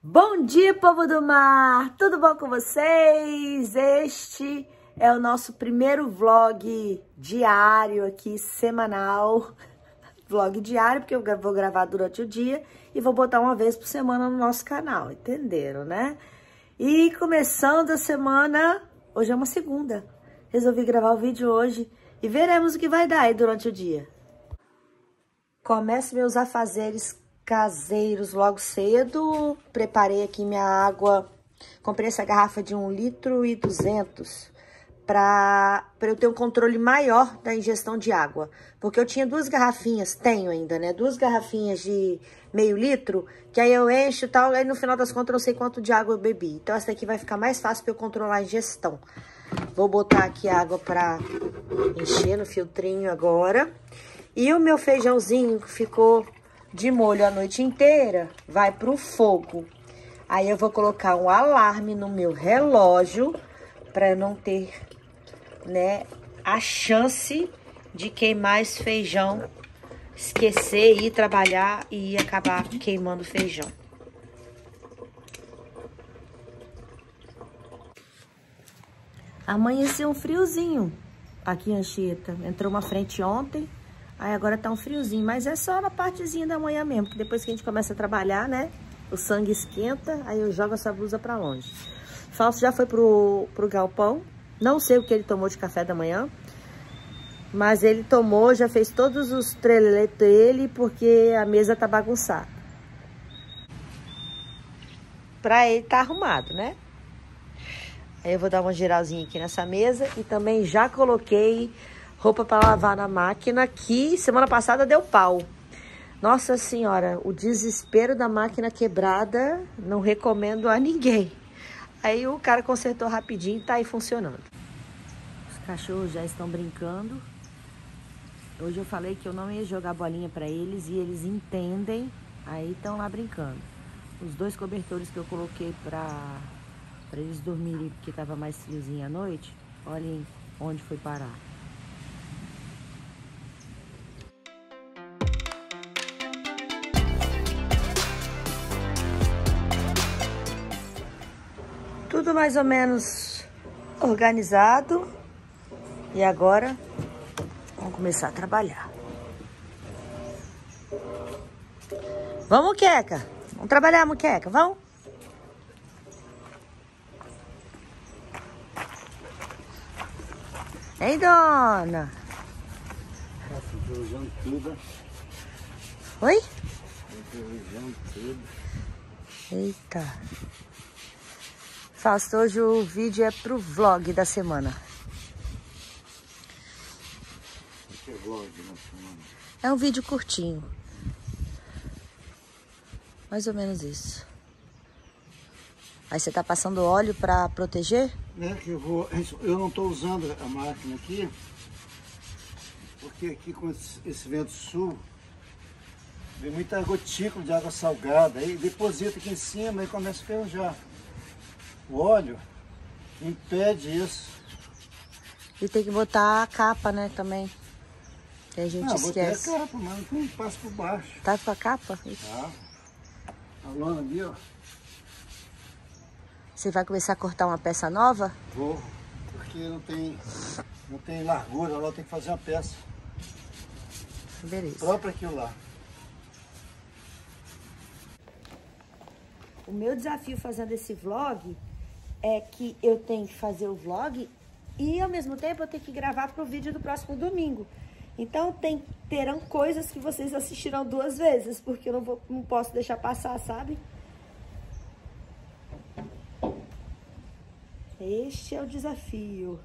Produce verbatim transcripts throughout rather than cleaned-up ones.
Bom dia, povo do mar! Tudo bom com vocês? Este é o nosso primeiro vlog diário aqui, semanal. Vlog diário, porque eu vou gravar durante o dia e vou botar uma vez por semana no nosso canal, entenderam, né? E começando a semana, hoje é uma segunda. Resolvi gravar o vídeo hoje e veremos o que vai dar aí durante o dia. Começo meus afazeres caseiros logo cedo. Preparei aqui minha água. Comprei essa garrafa de um litro e duzentos para eu ter um controle maior da ingestão de água. Porque eu tinha duas garrafinhas, tenho ainda, né? Duas garrafinhas de meio litro, que aí eu encho e tal, aí no final das contas eu não sei quanto de água eu bebi. Então essa daqui vai ficar mais fácil para eu controlar a ingestão. Vou botar aqui água para encher no filtrinho agora. E o meu feijãozinho que ficou de molho a noite inteira vai pro fogo. Aí eu vou colocar um alarme no meu relógio para não ter, né, a chance de queimar esse feijão, esquecer, ir trabalhar e acabar queimando o feijão. Amanheceu um friozinho aqui em Anchieta. Entrou uma frente ontem. Aí agora tá um friozinho, mas é só na partezinha da manhã mesmo, porque depois que a gente começa a trabalhar, né, o sangue esquenta, aí eu jogo essa blusa pra longe. Falso já foi pro, pro galpão, não sei o que ele tomou de café da manhã, mas ele tomou, já fez todos os treletos dele, porque a mesa tá bagunçada. Pra ele tá arrumado, né? Aí eu vou dar uma geralzinha aqui nessa mesa e também já coloquei roupa para lavar na máquina, que semana passada deu pau. Nossa senhora, o desespero da máquina quebrada, não recomendo a ninguém. Aí o cara consertou rapidinho e tá aí funcionando. Os cachorros já estão brincando. Hoje eu falei que eu não ia jogar bolinha para eles e eles entendem. Aí estão lá brincando. Os dois cobertores que eu coloquei para para eles dormirem, porque tava mais friozinho à noite, olhem onde foi parar. Tudo mais ou menos organizado. E agora vamos começar a trabalhar. Vamos, Muqueca? Vamos trabalhar, Muqueca? Vamos? Hein, dona? Tudo. Oi? Tudo. Eita. Faço, hoje o vídeo é pro vlog da semana. O que é vlog da semana? É um vídeo curtinho. Mais ou menos isso. Aí você tá passando óleo pra proteger? É que eu vou. Eu não tô usando a máquina aqui, porque aqui com esse, esse vento sul vem muita gotícula de água salgada, aí deposita aqui em cima e começa a ferrujar. O óleo impede isso. E tem que botar a capa, né, também. Que a gente não, esquece. Botei a capa, mas não passa por baixo. Tá com a capa? Tá. A lona ali, ó. Você vai começar a cortar uma peça nova? Vou, porque não tem, não tem largura, lá tem que fazer uma peça. Beleza. Própria aquilo lá. O meu desafio fazendo esse vlog é que eu tenho que fazer o vlog e ao mesmo tempo eu tenho que gravar para o vídeo do próximo domingo. Então tem, terão coisas que vocês assistirão duas vezes, porque eu não, vou, não posso deixar passar, sabe? Este é o desafio.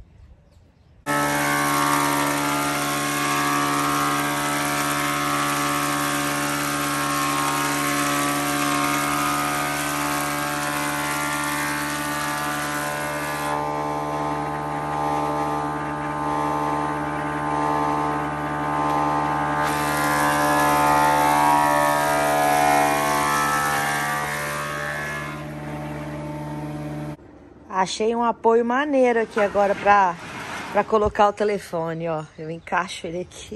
Achei um apoio maneiro aqui agora pra, pra colocar o telefone, ó. Eu encaixo ele aqui.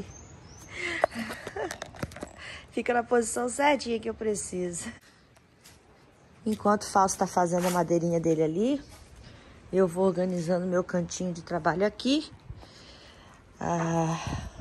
Fica na posição certinha que eu preciso. Enquanto o Fausto tá fazendo a madeirinha dele ali, eu vou organizando meu cantinho de trabalho aqui. Ah,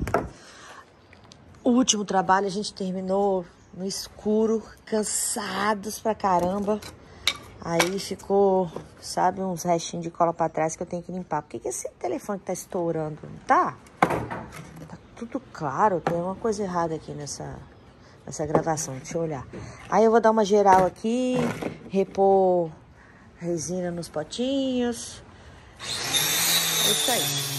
o último trabalho a gente terminou no escuro, cansados pra caramba. Aí ficou, sabe, uns restinhos de cola pra trás que eu tenho que limpar. Por que que esse telefone tá estourando? Não tá? Tá tudo claro, tem uma coisa errada aqui nessa, nessa gravação, deixa eu olhar. Aí eu vou dar uma geral aqui, repor resina nos potinhos. É isso aí.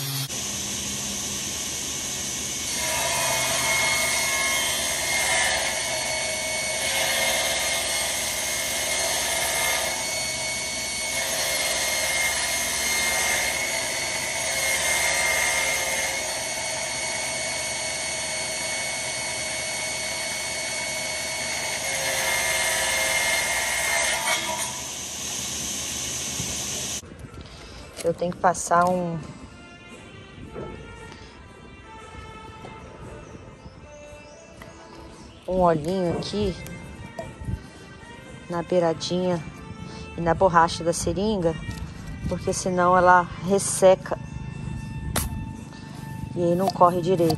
Eu tenho que passar um... um olhinho aqui na beiradinha e na borracha da seringa, porque senão ela resseca e aí não corre direito.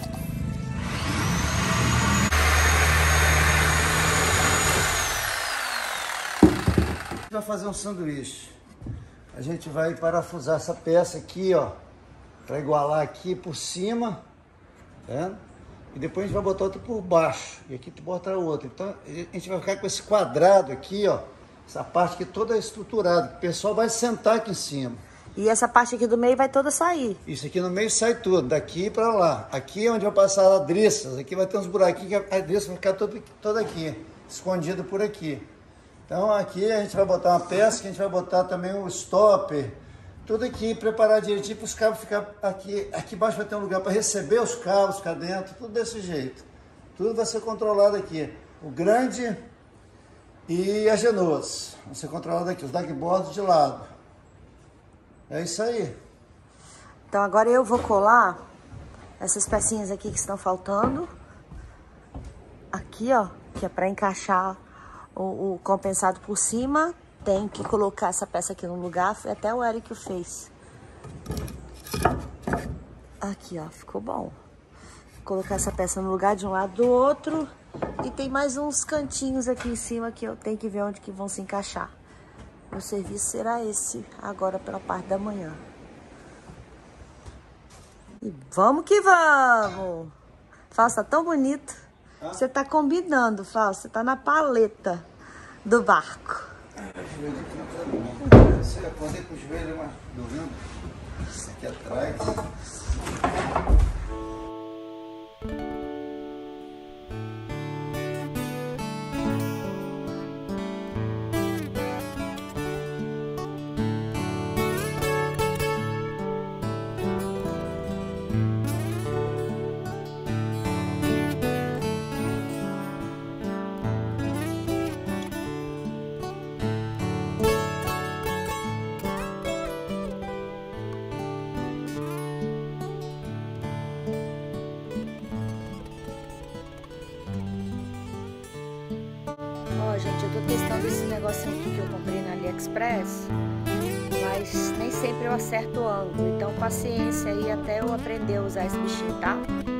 Vai fazer um sanduíche. A gente vai parafusar essa peça aqui, ó, para igualar aqui por cima, tá vendo? E depois a gente vai botar outra por baixo, e aqui tu bota a outra. Então a gente vai ficar com esse quadrado aqui, ó, essa parte aqui toda estruturada, o pessoal vai sentar aqui em cima. E essa parte aqui do meio vai toda sair? Isso aqui no meio sai tudo, daqui para lá. Aqui é onde vai passar a adriças, aqui vai ter uns buraquinhos que a adriça vai ficar toda, toda aqui, escondida por aqui. Então aqui a gente vai botar uma peça, que a gente vai botar também o stopper, tudo aqui preparado direitinho para os cabos ficar aqui. Aqui embaixo vai ter um lugar para receber os cabos, ficar dentro, tudo desse jeito. Tudo vai ser controlado aqui. O grande e a genoas vão ser controlados aqui, os dagboards de lado. É isso aí. Então agora eu vou colar essas pecinhas aqui que estão faltando. Aqui, ó, que é para encaixar O, o compensado por cima. Tem que colocar essa peça aqui no lugar. Foi até o Eric que fez. Aqui, ó, ficou bom. Vou colocar essa peça no lugar de um lado do outro. E tem mais uns cantinhos aqui em cima que eu tenho que ver onde que vão se encaixar. O serviço será esse agora pela parte da manhã. E vamos que vamos! Fausto, tá tão bonito. Você tá combinando, Fausto. Você tá na paleta do barco. Você acordei com os joelhos, mas dormindo aqui atrás. Ó, gente, eu tô testando esse negocinho aqui que eu comprei na AliExpress, mas nem sempre eu acerto o ângulo, então paciência aí até eu aprender a usar esse bichinho, tá?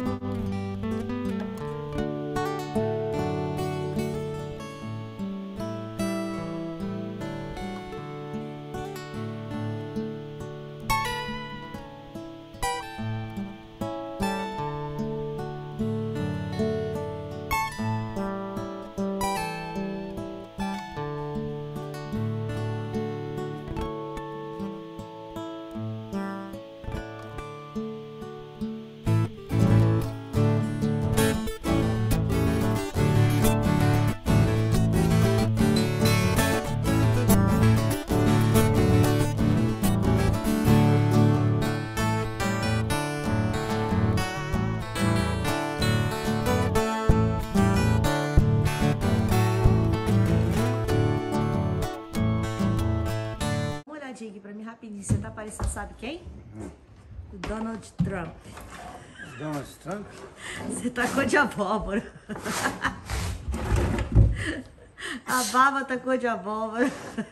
Aqui pra mim rapidinho, você tá parecendo, sabe quem? Hum. O Donald Trump. Donald Trump? Você tá cor de abóbora. A baba tá cor de abóbora.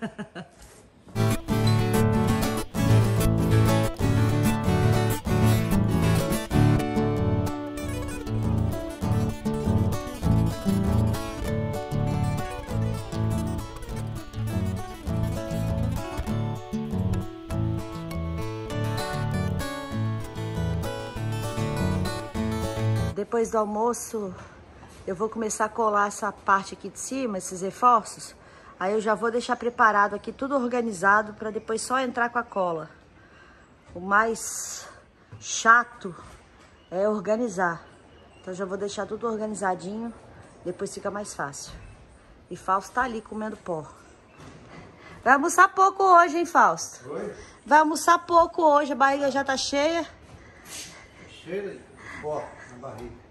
Depois do almoço, eu vou começar a colar essa parte aqui de cima, esses reforços. Aí eu já vou deixar preparado aqui, tudo organizado, para depois só entrar com a cola. O mais chato é organizar. Então já vou deixar tudo organizadinho, depois fica mais fácil. E Fausto tá ali comendo pó. Vai almoçar pouco hoje, hein, Fausto? Oi? Vai almoçar pouco hoje, a barriga já tá cheia. Cheia de pó na barriga.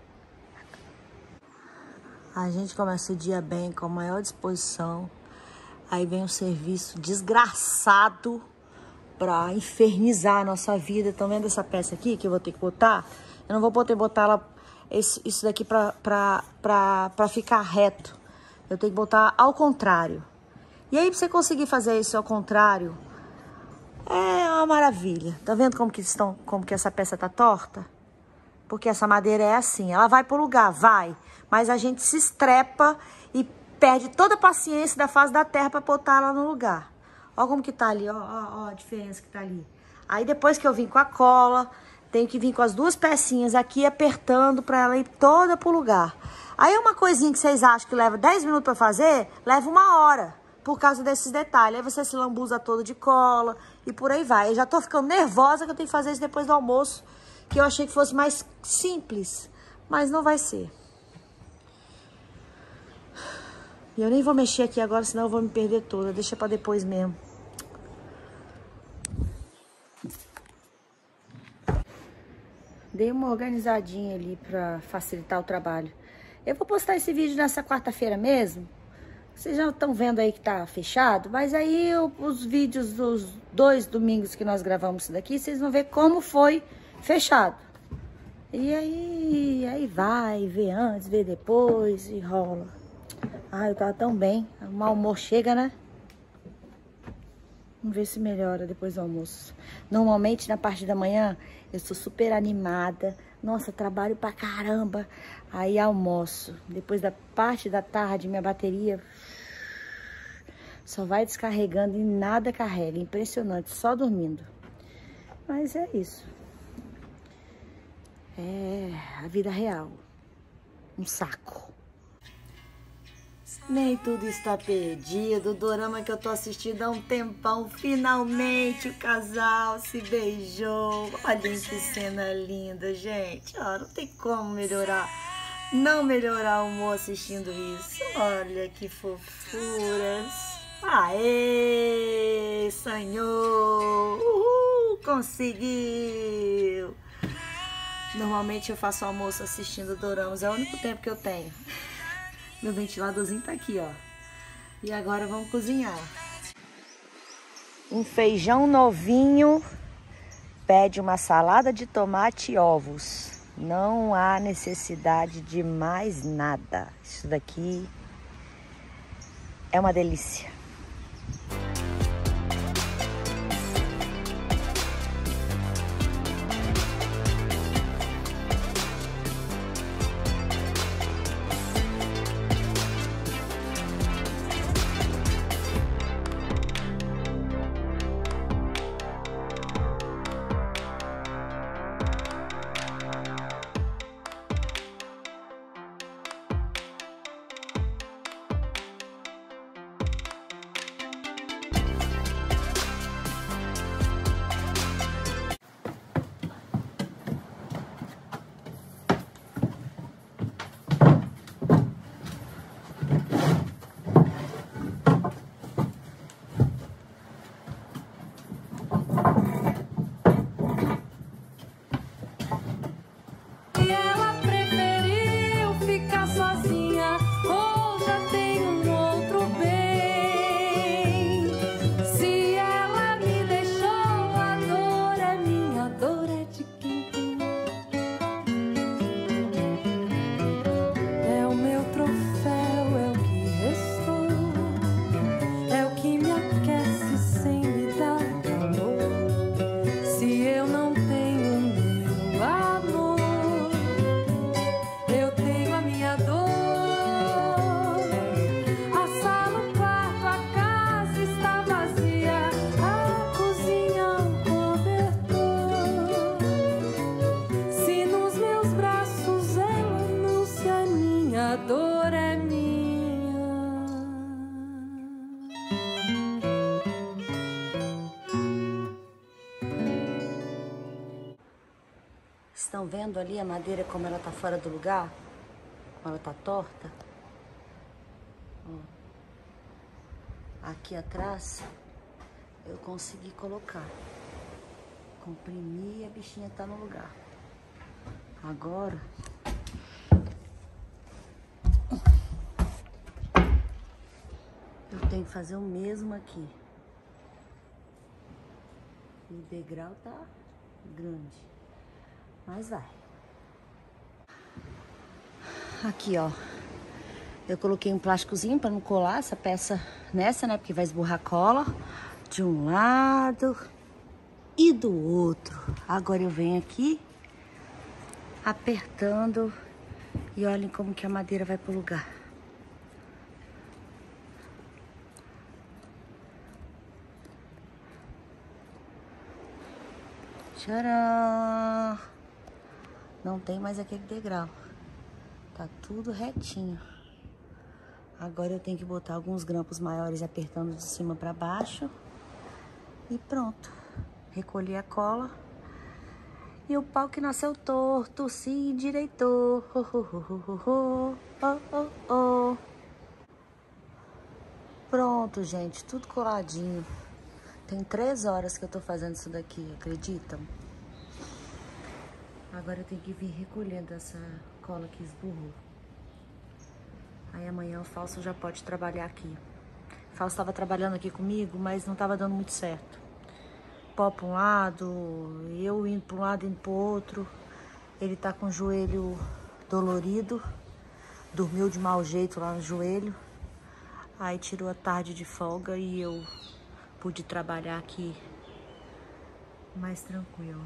A gente começa o dia bem, com a maior disposição. Aí vem um serviço desgraçado pra infernizar a nossa vida. Estão vendo essa peça aqui que eu vou ter que botar? Eu não vou poder botar ela, esse, isso daqui pra, pra, pra, pra ficar reto. Eu tenho que botar ao contrário. E aí, pra você conseguir fazer isso ao contrário, é uma maravilha. Tá vendo como que, estão, como que essa peça tá torta? Porque essa madeira é assim, ela vai pro lugar, vai. Mas a gente se estrepa e perde toda a paciência da face da terra para botar ela no lugar. Ó como que tá ali, ó, ó, ó a diferença que tá ali. Aí depois que eu vim com a cola, tenho que vir com as duas pecinhas aqui apertando para ela ir toda pro lugar. Aí uma coisinha que vocês acham que leva dez minutos para fazer, leva uma hora. Por causa desses detalhes. Aí você se lambuza todo de cola e por aí vai. Eu já tô ficando nervosa que eu tenho que fazer isso depois do almoço. Que eu achei que fosse mais simples. Mas não vai ser. E eu nem vou mexer aqui agora, senão eu vou me perder toda. Deixa pra depois mesmo. Dei uma organizadinha ali pra facilitar o trabalho. Eu vou postar esse vídeo nessa quarta-feira mesmo. Vocês já estão vendo aí que tá fechado. Mas aí eu, os vídeos dos dois domingos que nós gravamos isso daqui, vocês vão ver como foi fechado. E aí, aí vai, vê antes, vê depois e rola. Ah, eu tava tão bem. O mau humor chega, né? Vamos ver se melhora depois do almoço. Normalmente, na parte da manhã, eu sou super animada. Nossa, trabalho pra caramba. Aí almoço. Depois da parte da tarde, minha bateria só vai descarregando e nada carrega. Impressionante, só dormindo. Mas é isso. É a vida real. Um saco. Nem tudo está perdido. O dorama que eu tô assistindo há um tempão. Finalmente o casal se beijou. Olha que cena linda, gente. Ó, não tem como melhorar. Não melhorar o humor assistindo isso. Olha que fofuras. Aê, Senhor. Uhul, conseguiu. Normalmente eu faço almoço assistindo doramas. É o único tempo que eu tenho. Meu ventiladorzinho tá aqui, ó. E agora vamos cozinhar. Um feijão novinho pede uma salada de tomate e ovos. Não há necessidade de mais nada. Isso daqui é uma delícia. estão vendo ali a madeira como ela tá fora do lugar? Como ela tá torta? Ó. Aqui atrás eu consegui colocar. Comprimi e a bichinha tá no lugar. Agora eu tenho que fazer o mesmo aqui. O degrau tá grande, mas vai. Aqui, ó, eu coloquei um plásticozinho para não colar essa peça nessa, né? Porque vai esborrar cola de um lado e do outro. Agora eu venho aqui apertando e olhem como que a madeira vai pro lugar. Tcharam! Não tem mais aquele degrau. Tá tudo retinho. Agora eu tenho que botar alguns grampos maiores apertando de cima para baixo. E pronto. Recolhi a cola. E o pau que nasceu torto se endireitou. Oh, oh, oh, oh, oh, oh, oh. Pronto, gente. Tudo coladinho. Tem três horas que eu tô fazendo isso daqui, acreditam? Agora eu tenho que vir recolhendo essa cola que esburrou. Aí amanhã o Fausto já pode trabalhar aqui. O Fausto tava trabalhando aqui comigo, mas não tava dando muito certo. Pó pra um lado, eu indo pra um lado, indo pro outro. Ele tá com o joelho dolorido. Dormiu de mau jeito lá no joelho. Aí tirou a tarde de folga e eu pude trabalhar aqui mais tranquilo.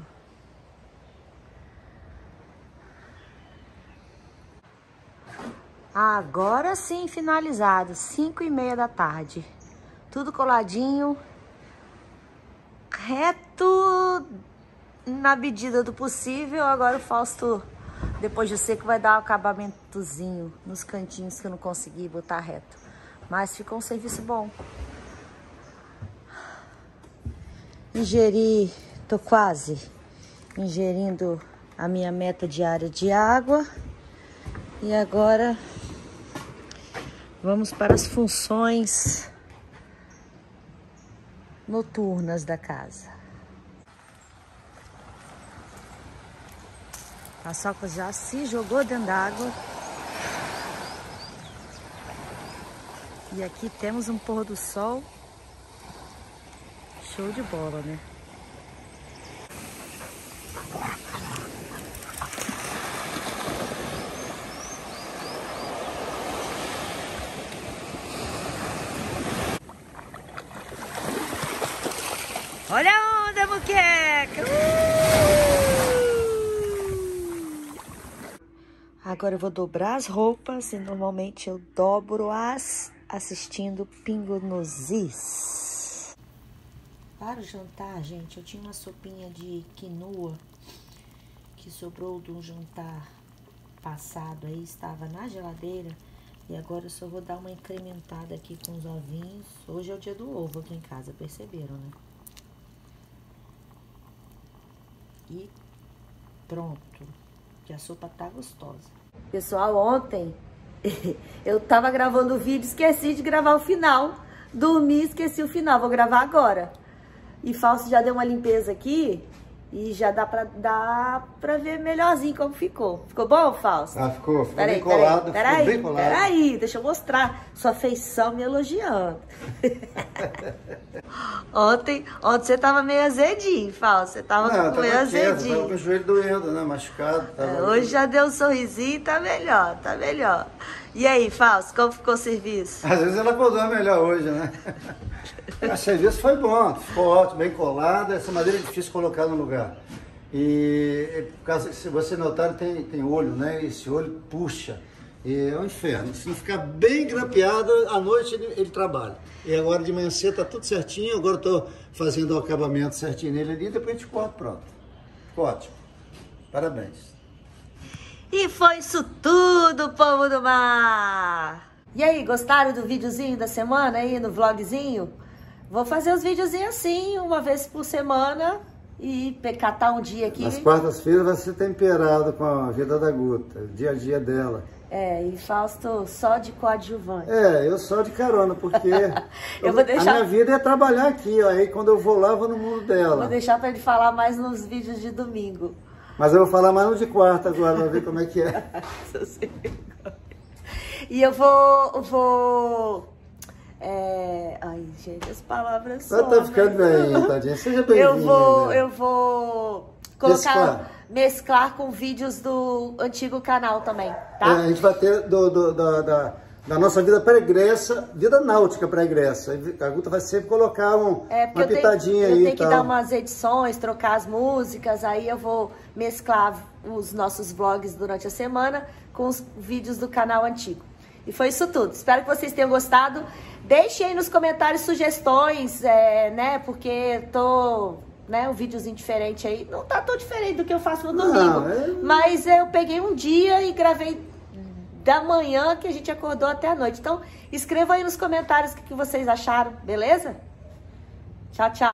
Agora sim, finalizado. cinco e meia da tarde. Tudo coladinho. Reto na medida do possível. Agora o Fausto, depois de seco, vai dar um acabamentozinho nos cantinhos que eu não consegui botar reto. Mas ficou um serviço bom. Ingeri, tô quase ingerindo a minha meta diária de água. E agora vamos para as funções noturnas da casa. A Soca já se jogou dentro d'água. E aqui temos um pôr do sol. Show de bola, né? Olha a onda, muqueca! Uh! Agora eu vou dobrar as roupas e normalmente eu dobro-as assistindo Pingo nos Is. Para o jantar, gente, eu tinha uma sopinha de quinoa que sobrou de um jantar passado aí, estava na geladeira. E agora eu só vou dar uma incrementada aqui com os ovinhos. Hoje é o dia do ovo aqui em casa, perceberam, né? E pronto, que a sopa tá gostosa. Pessoal, ontem eu tava gravando o vídeo, esqueci de gravar o final. Dormi, esqueci o final, vou gravar agora. E Fausto já deu uma limpeza aqui e já dá pra, dá pra ver melhorzinho como ficou. Ficou bom, Fausto? Ah, ficou, ficou peraí, bem colado, peraí, ficou bem colado. Peraí, deixa eu mostrar sua feição me elogiando. ontem, ontem você tava meio azedinho, Fausto, você tava Não, com meio tava azedinho. quieto, tava com o joelho doendo, né, machucado. Tava... É, hoje já deu um sorrisinho e tá melhor, tá melhor. E aí, Fausto, como ficou o serviço? Às vezes ela acordou melhor hoje, né? O serviço foi bom, ficou ótimo, bem colado. Essa madeira é difícil colocar no lugar. E por causa, se você notar, tem, tem olho, né? Esse olho puxa. E é um inferno. Se não ficar bem grampeado, à noite ele, ele trabalha. E agora de manhã cedo tá tudo certinho. Agora eu tô fazendo o acabamento certinho nele ali. Depois a gente corta, pronto. Ficou ótimo. Parabéns. E foi isso tudo, povo do mar! E aí, gostaram do videozinho da semana aí, no vlogzinho? Vou fazer os videozinhos assim, uma vez por semana, e catar um dia aqui. Nas quartas-feiras vai ser temperado com a vida da Guta, o dia a dia dela. É, e Fausto só de coadjuvante. É, eu só de carona, porque eu vou deixar... a minha vida é trabalhar aqui, ó, aí quando eu vou lá, eu vou no mundo dela. Vou deixar para ele falar mais nos vídeos de domingo. Mas eu vou falar mais no de quarta agora, pra ver como é que é. E eu vou... Eu vou... É... Ai, gente, as palavras são... Tá ficando bem, tadinha. Seja bem-vinda. Eu vou... Eu vou colocar... Mesclar. mesclar com vídeos do antigo canal também, tá? É, a gente vai ter do, do, da, da, da nossa vida pregressa, vida náutica pregressa. A Guta vai sempre colocar um, é, uma pitadinha eu tenho, aí. Eu tenho que tal. dar umas edições, trocar as músicas, aí eu vou mesclar os nossos vlogs durante a semana com os vídeos do canal antigo. E foi isso tudo. Espero que vocês tenham gostado. Deixem aí nos comentários sugestões, é, né? Porque tô... né, um videozinho diferente aí, não tá tão diferente do que eu faço no domingo, não, é... mas eu peguei um dia e gravei da manhã que a gente acordou até a noite. Então, escrevam aí nos comentários o que vocês acharam, beleza? Tchau, tchau.